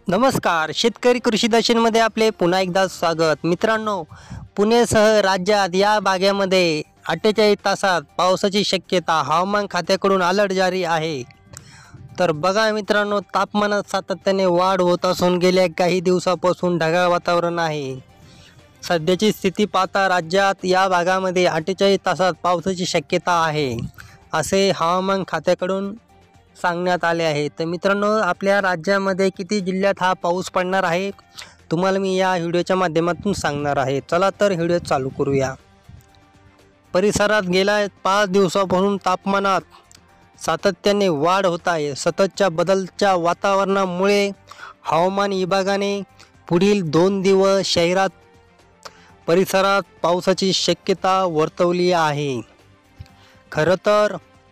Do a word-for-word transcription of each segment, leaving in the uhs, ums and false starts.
नमस्कार, शेतकरी कृषी दर्शनमध्ये आपले पुन्हा एकदा स्वागत. मित्रांनो, पुणेसह राज्यात या भागामध्ये अठ्ठेचाळीस तासात पावसाची शक्यता हवामान खात्याकडून अलर्ट जारी आहे. तर बघा मित्रांनो, तापमानात सातत्याने वाढ होत असून गेल्या काही दिवसापासून ढगाळ वातावरण आहे. सध्याची स्थिती पाहता राज्यात या भागामध्ये अठ्ठेचाळीस तासात पावसाची शक्यता आहे असे हवामान खात्याकडून सांगण्यात आले आहे. तर मित्रांनो, आपल्या राज्यामध्ये किती जिल्ह्यात हा पाऊस पडणार आहे तुम्हाला मी या व्हिडिओच्या माध्यमातून सांगणार आहे. चला तर व्हिडिओ चालू करूया. परिसरात गेल्या पाच दिवसापासून तापमानात सातत्याने वाढ होत आहे. सततच्या बदलत्या वातावरणामुळे हवामान विभागाने पुढील दोन दिवस शहरात परिसरात पावसाची शक्यता वर्तवली आहे. खरं तर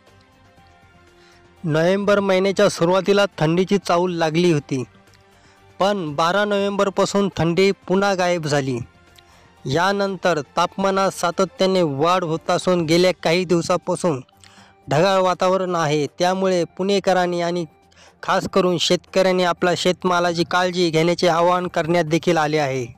नोव्हेंबर महिन्याच्या सुरुवातीला थंडीची चाहूल लागली होती, पण बारा नोव्हेंबरपासून थंडी पुन्हा गायब झाली. यानंतर तापमानात सातत्याने वाढ होत असून गेल्या काही दिवसापासून ढगाळ वातावरण आहे. त्यामुळे पुणेकरांनी आणि खास करून शेतकऱ्यांनी आपल्या शेतमालाची काळजी घेण्याचे आवाहन करण्यात देखील आले आहे.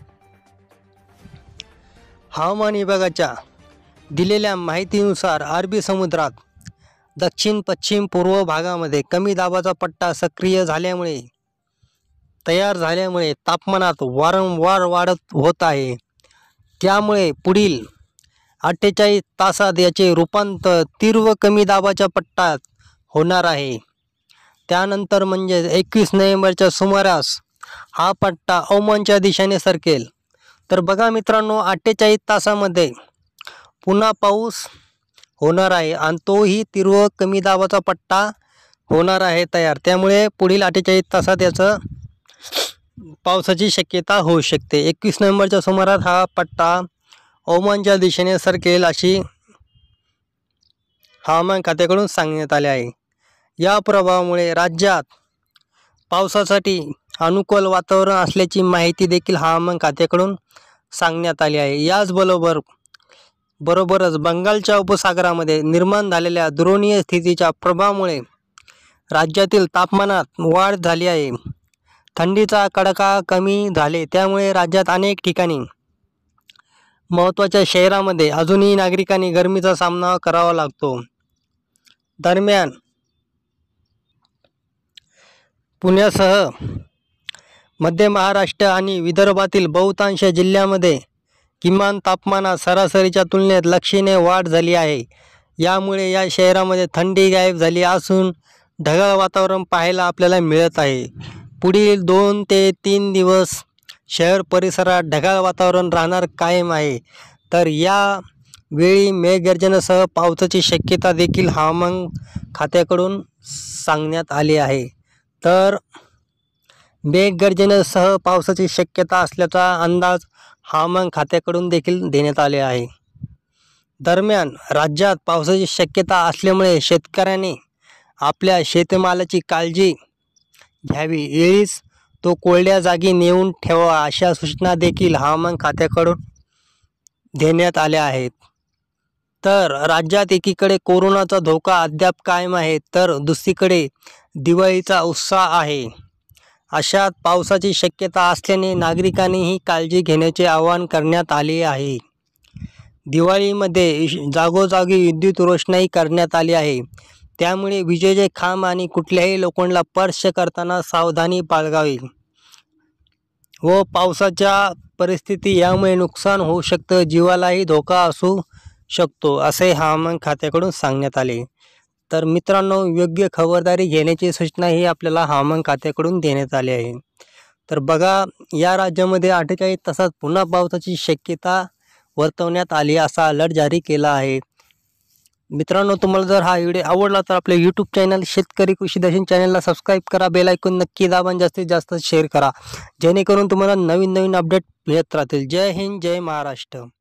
हवामान विभागाच्या दिलेल्या माहितीनुसार अरबी समुद्रात दक्षिण पश्चिम पूर्व भागामध्ये कमी दाबाचा पट्टा सक्रिय झाल्यामुळे तयार झाल्यामुळे तापमानात वारंवार वाढत होत आहे. त्यामुळे पुढील अठ्ठेचाळीस तासात याचे रूपांतर तीव्र कमी दाबाच्या पट्ट्यात होणार आहे. त्यानंतर म्हणजे एकवीस नोव्हेंबरच्या सुमारास हा पट्टा ओमानच्या दिशेने सरकेल. तर बघा मित्रांनो, अठ्ठेचाळीस तासामध्ये पुन्हा पाऊस होणार आहे आणि तोही तीव्र कमी दाबाचा पट्टा होणार आहे तयार. त्यामुळे पुढील अठ्ठेचाळीस तासात याचं पावसाची शक्यता होऊ शकते. एकवीस नोव्हेंबरच्या सुमारास हा पट्टा ओमानच्या दिशेने सरकेल अशी हवामान खात्याकडून सांगण्यात आले आहे. या प्रभावामुळे राज्यात पावसासाठी अनुकूल वातावरण असल्याची माहिती देखील हवामान खात्याकडून सांगण्यात आली आहे. याचबरोबर बरोबरच बंगालच्या उपसागरामध्ये निर्माण झालेल्या द्रोणीय स्थितीच्या प्रभावामुळे राज्यातील तापमानात वाढ झाली आहे. थंडीचा कडाका कमी झाले. त्यामुळे राज्यात अनेक ठिकाणी महत्त्वाच्या शहरामध्ये अजूनही नागरिकांनी गरमीचा सामना करावा लागतो. दरम्यान पुण्यासह मध्य महाराष्ट्र आणि विदर्भातील बहुतांश जिल्ह्यामध्ये किमान तापमानात सरासरीच्या तुलनेत लक्षणीय वाढ झाली आहे. यामुळे या शहरामध्ये थंडी गायब झाली असून ढगाळ वातावरण पाहायला आपल्याला मिळत आहे. पुढील दोन ते तीन दिवस शहर परिसरात ढगाळ वातावरण राहणार कायम आहे. तर या वेळी मेघगर्जनेसह पावसाची शक्यता देखील हवामान खात्याकडून सांगण्यात आली आहे. तर मेघगर्जनेसह पावसाची शक्यता असल्याचा अंदाज हवामान खात्याकडून देखील देण्यात आले आहे. दरम्यान राज्यात पावसाची शक्यता असल्यामुळे शेतकऱ्यांनी आपल्या शेतमालाची काळजी घ्यावी, वेळीच तो कोरड्या जागी नेऊन ठेवा अशा सूचना देखील हवामान खात्याकडून देण्यात आल्या आहेत. तर राज्यात एकीकडे कोरोनाचा धोका अद्याप कायम आहे, तर दुसरीकडे दिवाळीचा उत्साह आहे. अशात पावसाची शक्यता असल्याने नागरिकांनीही काळजी घेण्याचे आवाहन करण्यात आले आहे. दिवाळीमध्ये जागोजागी विद्युत रोषणाई करण्यात आली आहे. त्यामुळे विजेचे खांब आणि कुठल्याही लोखंडाला स्पर्श करताना सावधानी बाळगावी व पावसाच्या परिस्थिती यामुळे नुकसान होऊ शकतं, जीवालाही धोका असू शकतो असे हवामान खात्याकडून सांगण्यात आले. तर मित्रांनो, योग्य खबरदारी घेण्याची सूचना ही आपल्याला हवामान खात्याकडून देण्यात आली आहे. तर बघा, या राज्यामध्ये अठ्ठेचाळीस तासात पुन्हा पावसाची शक्यता वर्तवण्यात आली असा अलर्ट जारी केला आहे. मित्रांनो, तुम्हाला जर हा व्हिडिओ आवडला तर आपले यूट्यूब चॅनल शेतकरी कृषी दर्शन चॅनलला सबस्क्राईब करा, बेल आयकॉन नक्की दाबा, जास्तीत जास्त शेअर करा, जेणेकरून तुम्हाला नवीन नवीन अपडेट मिळत राहतील. जय हिंद, जय महाराष्ट्र.